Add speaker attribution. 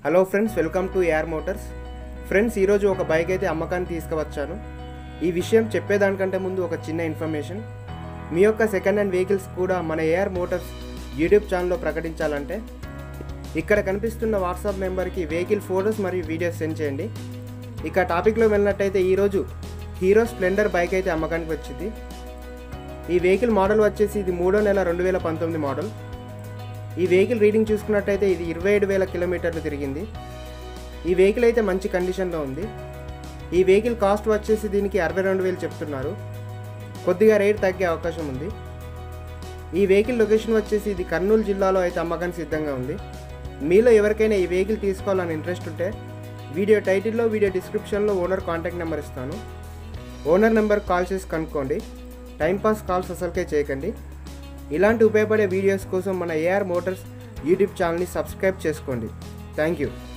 Speaker 1: Hello friends, welcome to AR motors. Friends, ఈరోజు ఒక bike అయితే అమ్మకాన్ని తీసుకువచ్చాను. ఈ విషయం చెప్పేదానికంటే ముందు ఒక చిన్న ఇన్ఫర్మేషన్. మీ యొక్క సెకండ్ హ్యాండ్ వెహికల్స్ కూడా మన ఏఆర్ మోటార్స్ యూట్యూబ్ ఛానల్లో ప్రకటించాలంటే ఇక్కడ కనిపిస్తున్న వాట్సాప్ నెంబర్కి వెహికల్ ఫోటోస్ మరియు వీడియోస్ సెండ్ చేయండి. ఇక టాపిక్లో వెళ్ళినట్టయితే ఈరోజు హీరో స్ప్లెండర్ బైక్ అయితే అమ్మకానికి వచ్చింది. ఈ వెహికల్ మోడల్ వచ్చేసి ఇది 3వ నెల 2019 మోడల్. ఈ వెహికల్ రీడింగ్ చూసుకున్నట్టయితే ఇది 27,000 కిలోమీటర్లు తిరిగింది. ఈ వెహికల్ అయితే మంచి కండిషన్లో ఉంది. ఈ వెహికల్ కాస్ట్ వచ్చేసి దీనికి 62,000 చెప్తున్నారు. కొద్దిగా రేట్ తగ్గే అవకాశం ఉంది. ఈ వెహికల్ లొకేషన్ వచ్చేసి ఇది కర్నూలు జిల్లాలో అయితే అమ్మకానికి సిద్ధంగా ఉంది. మీలో ఎవరికైనా ఈ వెహికల్ తీసుకోవాలని ఇంట్రెస్ట్ ఉంటే వీడియో టైటిల్లో, వీడియో డిస్క్రిప్షన్లో ఓనర్ కాంటాక్ట్ నెంబర్ ఇస్తాను. ఓనర్ నెంబర్ కాల్ చేసి కనుక్కోండి. టైంపాస్ కాల్స్ అసలుకే చేయకండి. ఇలాంటి ఉపయోగపడే వీడియోస్ కోసం మన ఏఆర్ మోటార్స్ యూట్యూబ్ ఛానల్ని సబ్స్క్రైబ్ చేసుకోండి. Thank you.